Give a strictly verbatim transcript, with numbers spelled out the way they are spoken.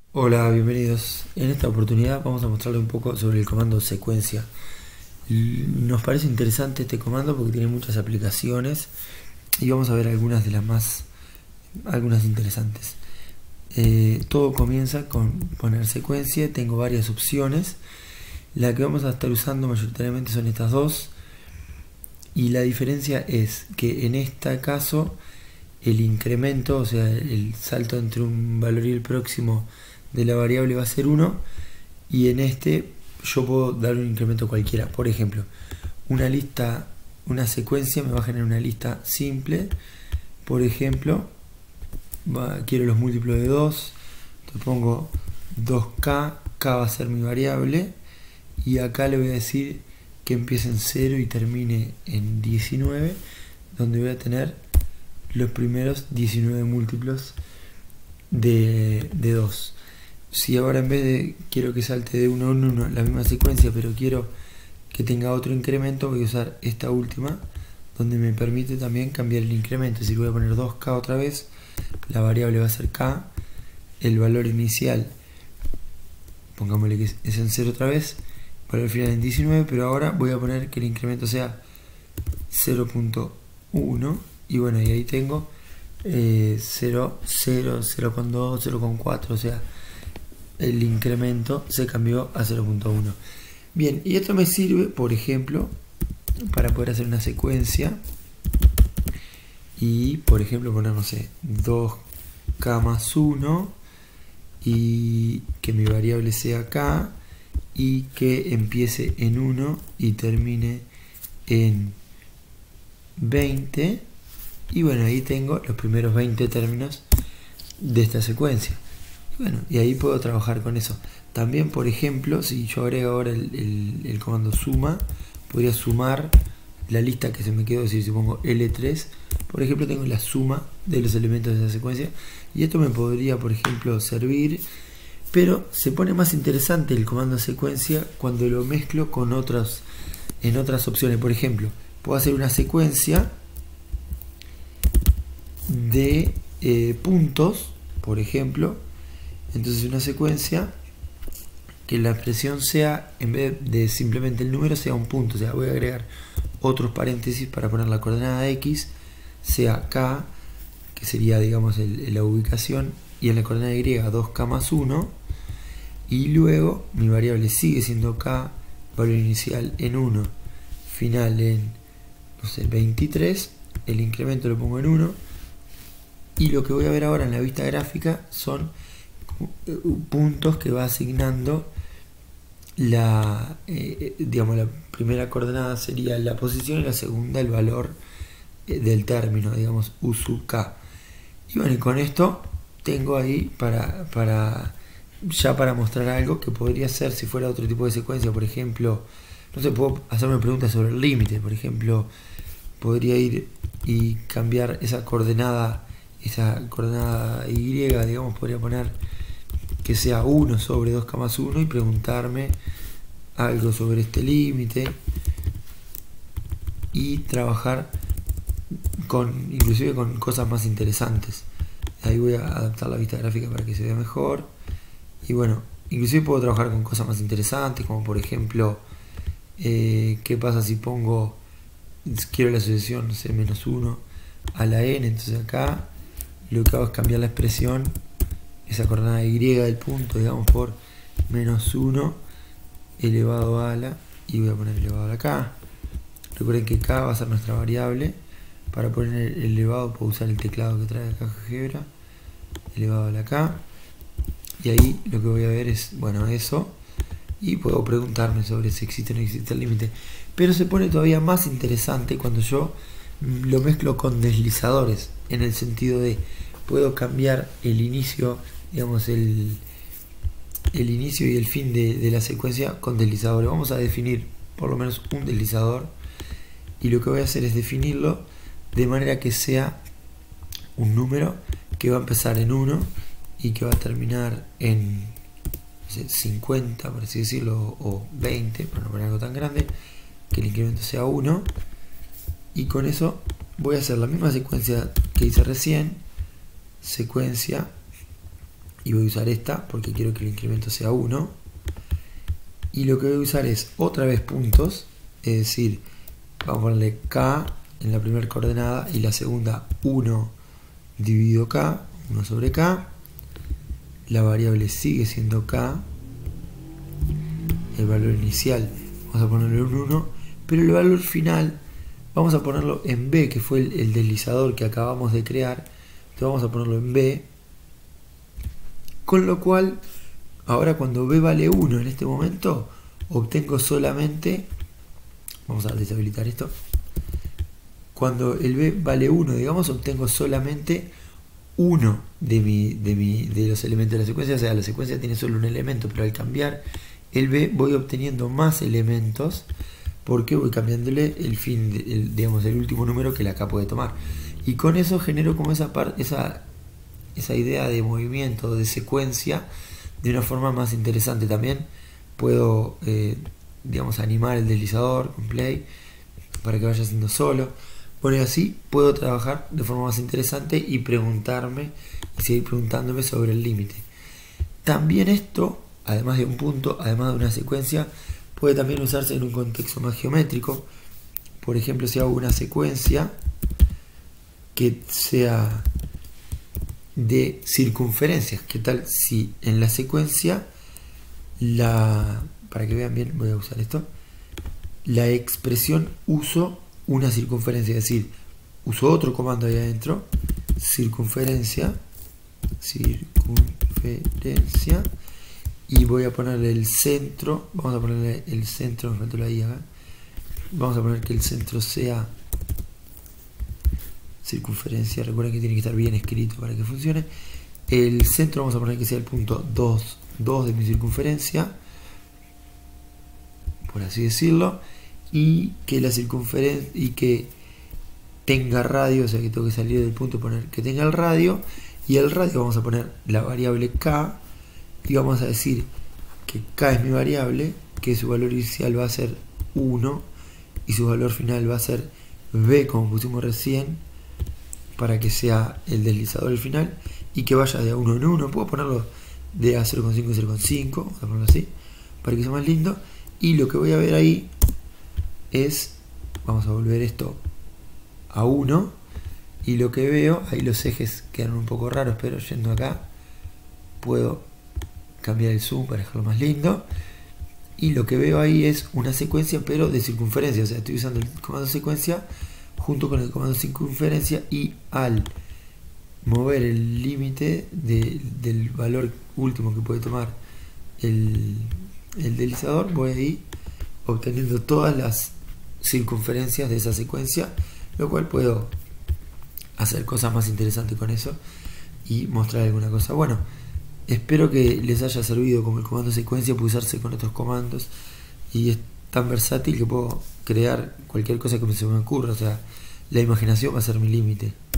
Hola, bienvenidos. En esta oportunidad vamos a mostrarles un poco sobre el comando secuencia. Nos parece interesante este comando porque tiene muchas aplicaciones y vamos a ver algunas de las más, algunas interesantes. Eh, todo comienza con poner secuencia, tengo varias opciones. La que vamos a estar usando mayoritariamente son estas dos y la diferencia es que en este caso el incremento, o sea el salto entre un valor y el próximo de la variable va a ser uno, y en este yo puedo dar un incremento cualquiera. Por ejemplo, una lista, una secuencia me va a generar una lista simple. Por ejemplo, va, quiero los múltiplos de dos, entonces pongo dos K, K va a ser mi variable, y acá le voy a decir que empiece en cero y termine en diecinueve, donde voy a tener los primeros diecinueve múltiplos de, de dos. Si ahora en vez de quiero que salte de uno en uno la misma secuencia, pero quiero que tenga otro incremento, voy a usar esta última, donde me permite también cambiar el incremento. Es decir, voy a poner dos K otra vez, la variable va a ser K, el valor inicial, pongámosle que es en cero otra vez, el valor final en diecinueve, pero ahora voy a poner que el incremento sea cero punto uno, y bueno, y ahí tengo eh, cero, cero, cero coma dos, cero coma cuatro, o sea, el incremento se cambió a cero punto uno. Bien, y esto me sirve, por ejemplo, para poder hacer una secuencia y, por ejemplo, poner, no sé, dos K más uno, y que mi variable sea K y que empiece en uno y termine en veinte, y bueno, ahí tengo los primeros veinte términos de esta secuencia. Bueno, y ahí puedo trabajar con eso. También, por ejemplo, si yo agrego ahora el, el, el comando suma, podría sumar la lista que se me quedó. Es decir, si pongo L tres, por ejemplo, tengo la suma de los elementos de esa secuencia, y esto me podría, por ejemplo, servir, pero se pone más interesante el comando secuencia cuando lo mezclo con otras, en otras opciones. Por ejemplo, puedo hacer una secuencia de eh, puntos, por ejemplo. Entonces una secuencia que la expresión sea, en vez de simplemente el número, sea un punto. O sea, voy a agregar otros paréntesis para poner la coordenada X, sea K, que sería, digamos, el, la ubicación, y en la coordenada Y dos K más uno, y luego mi variable sigue siendo K, valor inicial en uno, final en, no sé, veintitrés, el incremento lo pongo en uno, y lo que voy a ver ahora en la vista gráfica son puntos que va asignando la, eh, digamos, la primera coordenada sería la posición y la segunda el valor eh, del término, digamos, U sub K. Y bueno, y con esto tengo ahí para, para ya para mostrar algo que podría ser si fuera otro tipo de secuencia. Por ejemplo, no sé, puedo hacerme preguntas sobre el límite. Por ejemplo, podría ir y cambiar esa coordenada, esa coordenada Y, digamos, podría poner que sea uno sobre dos K más uno y preguntarme algo sobre este límite, y trabajar con, inclusive con cosas más interesantes. Ahí voy a adaptar la vista gráfica para que se vea mejor, y bueno, inclusive puedo trabajar con cosas más interesantes, como por ejemplo eh, qué pasa si pongo, quiero la asociación, no sé, menos uno a la n. Entonces acá lo que hago es cambiar la expresión, esa coordenada Y del punto, digamos, por menos uno elevado a la, y voy a poner elevado a la K. Recuerden que K va a ser nuestra variable. Para poner el elevado puedo usar el teclado que trae la caja Gebra, elevado a la K, y ahí lo que voy a ver es, bueno, eso, y puedo preguntarme sobre si existe o no existe el límite. Pero se pone todavía más interesante cuando yo lo mezclo con deslizadores, en el sentido de puedo cambiar el inicio, digamos, el, el inicio y el fin de, de la secuencia con deslizadores. Vamos a definir por lo menos un deslizador, y lo que voy a hacer es definirlo de manera que sea un número que va a empezar en uno y que va a terminar en, no sé, cincuenta, por así decirlo, o veinte, para no poner algo tan grande, que el incremento sea uno, y con eso voy a hacer la misma secuencia que hice recién, secuencia y voy a usar esta porque quiero que el incremento sea uno, y lo que voy a usar es otra vez puntos, es decir, vamos a ponerle k en la primera coordenada y la segunda uno dividido k, uno sobre k, la variable sigue siendo k, el valor inicial vamos a ponerlo en uno, pero el valor final vamos a ponerlo en b, que fue el, el deslizador que acabamos de crear, entonces vamos a ponerlo en b, con lo cual ahora cuando b vale uno en este momento obtengo solamente, vamos a deshabilitar esto, cuando el b vale uno, digamos, obtengo solamente uno de, mi, de, mi, de los elementos de la secuencia, o sea, la secuencia tiene solo un elemento, pero al cambiar el b voy obteniendo más elementos porque voy cambiándole el fin, de, el, digamos, el último número que la k puede tomar. Y con eso genero como esa, parte, esa, esa idea de movimiento, de secuencia, de una forma más interesante. También puedo, eh, digamos, animar el deslizador con play para que vaya siendo solo. Bueno, y así puedo trabajar de forma más interesante y preguntarme, y seguir preguntándome sobre el límite. También esto, además de un punto, además de una secuencia, puede también usarse en un contexto más geométrico. Por ejemplo, si hago una secuencia que sea de circunferencias, ¿qué tal si en la secuencia, la, para que vean bien, voy a usar esto, la expresión uso una circunferencia, es decir, uso otro comando ahí adentro, circunferencia, circunferencia, y voy a ponerle el centro, vamos a ponerle el centro, ahí acá. Vamos a poner que el centro sea circunferencia, recuerden que tiene que estar bien escrito para que funcione. El centro vamos a poner que sea el punto dos, dos de mi circunferencia, por así decirlo, y que la circunferencia y que tenga radio, o sea que tengo que salir del punto y poner que tenga el radio, y el radio vamos a poner la variable k, y vamos a decir que k es mi variable, que su valor inicial va a ser uno y su valor final va a ser b, como pusimos recién, para que sea el deslizador al final y que vaya de a uno en uno. Puedo ponerlo de a cero coma cinco en cero coma cinco, vamos a ponerlo así para que sea más lindo. Y lo que voy a ver ahí es, vamos a volver esto a uno, y lo que veo, ahí los ejes quedan un poco raros, pero yendo acá puedo cambiar el zoom para dejarlo más lindo, y lo que veo ahí es una secuencia pero de circunferencia, o sea, estoy usando el comando secuencia junto con el comando circunferencia, y al mover el límite de, del valor último que puede tomar el, el deslizador, voy a ir obteniendo todas las circunferencias de esa secuencia, lo cual puedo hacer cosas más interesantes con eso y mostrar alguna cosa. Bueno, espero que les haya servido. Como el comando secuencia puede usarse con otros comandos y es tan versátil que puedo crear cualquier cosa que se me ocurra, o sea, la imaginación va a ser mi límite.